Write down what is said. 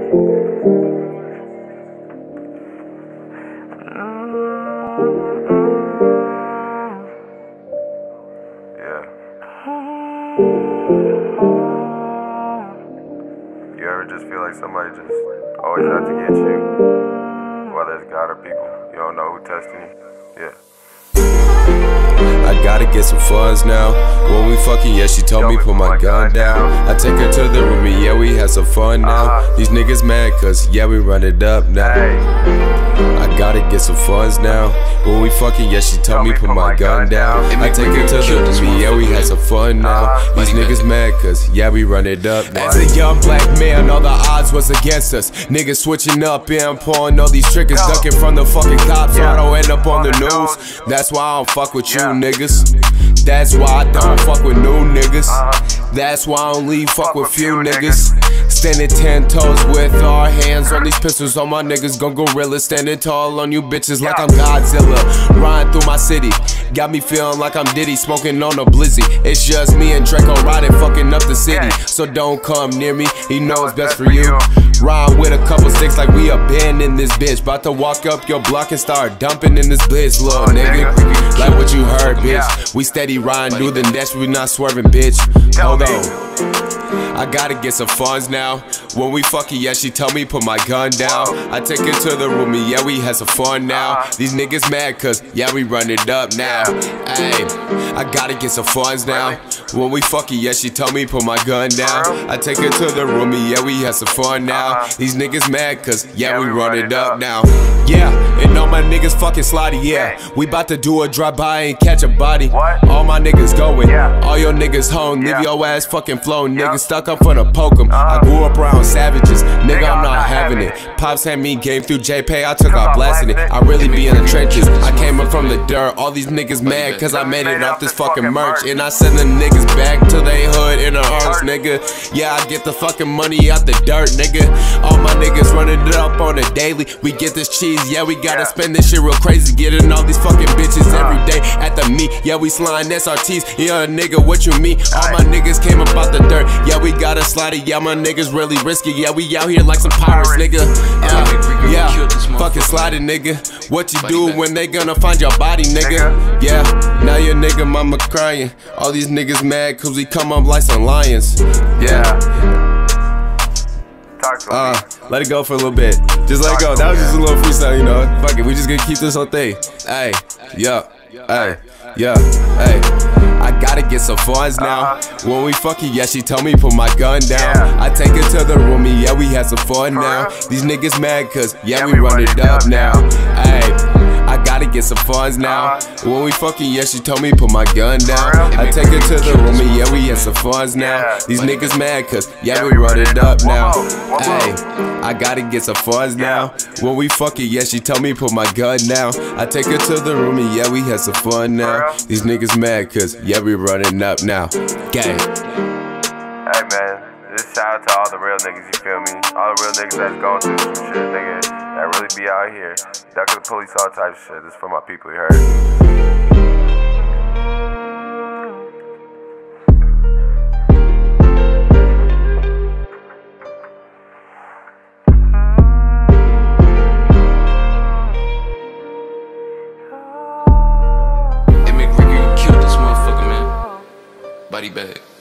You ever just feel like somebody just always out to get you? Whether it's God or people, you don't know who testing you? Yeah. I gotta get some funds now. When we fucking, yeah, she told me put my gun down. I take her to the room and yeah, we had some fun now. These niggas mad cause yeah, we run it up now. I gotta get some funds now. When we fucking, yeah, she told me put my gun down. I take her to the room and yeah, we had some fun now. These niggas mad cause yeah, we run it up now. As a young black man, all the odds was against us. Niggas switching up and pulling all these triggers, ducking from the fucking cops so I don't end up on the news. That's why I don't fuck with you niggas. That's why I don't fuck with new niggas. That's why I only fuck with few niggas. Standing 10 toes with our hands on these pistols. All my niggas gon' gorilla. Standing tall on you bitches like I'm Godzilla. Riding through my city, got me feeling like I'm Diddy. Smoking on a blizzy. It's just me and Draco riding fucking up the city. So don't come near me, he knows best for you. Ride with a couple sticks like we abandoned this bitch. About to walk up your block and start dumping in this bitch, little nigga. Like what you heard, bitch. We steady riding through the dash, we not swerving, bitch. Hold on, I gotta get some funds now. When we fucking, yeah, she told me put my gun down. I take her to the room and yeah, we had some fun now. These niggas mad cause yeah, we run it up now. Ayy, I gotta get some funds now. When we fucking, yeah, she told me put my gun down. I take her to the room and yeah, we had some fun now. These niggas mad cause yeah, we run it up now. Yeah, and all my niggas fucking slotty, yeah. We bout to do a drive-by and catch a body. All my niggas going, all your niggas home. Leave your ass fucking flown, niggas stuck up for the poke 'em. I grew up around savages, nigga, I'm not having it. Pops had me game through JPay, I took off blasting it. I really be in the trenches, I came up from the dirt. All these niggas mad cause I made it off this fucking merch. And I send the niggas back to they hood in a hearse, nigga. Yeah, I get the fucking money out the dirt, nigga. All my niggas running it up on a daily. We get this cheese, yeah, we gotta spend this shit real crazy. Getting all these fucking bitches every day at the meet. Yeah, we slime SRTs, yeah, nigga, what you mean? All my niggas came up out the dirt, yeah, we gotta slide it. Yeah, my niggas really risky, yeah, we out here like some pirates, nigga. Yeah, fucking slide it, nigga. What you do when they gonna find your body, nigga? Yeah, now your nigga mama crying. All these niggas mad cause we come up like some lions. Yeah. Let it go for a little bit. Just let it go. That was just a little freestyle, you know. Fuck it, we just gonna keep this whole thing. Hey, yeah, hey, yeah, hey. I gotta get some funds now. When we fucking, yeah, she told me put my gun down. I take her to the room and yeah, we had some fun now. These niggas mad cause yeah, we run it up now. Hey, I gotta get some funds now. When we fucking, yeah, she told me put my gun down. I take her to the room and yeah, we had some funds now. These niggas mad cause yeah, we run it up now. Hey, I gotta get some funds now. When we fucking, yeah, she told me put my gun down. I take her to the room and yeah, we had some fun now. These niggas mad cause yeah, we running up now. Gang. Hey man, just shout out to all the real niggas, you feel me? All the real niggas that's going through some shit, nigga. That really be out here. Ducking the police, all types of shit. This is for my people, you heard? Hey, McRicky, you killed this motherfucker, man. Body bag.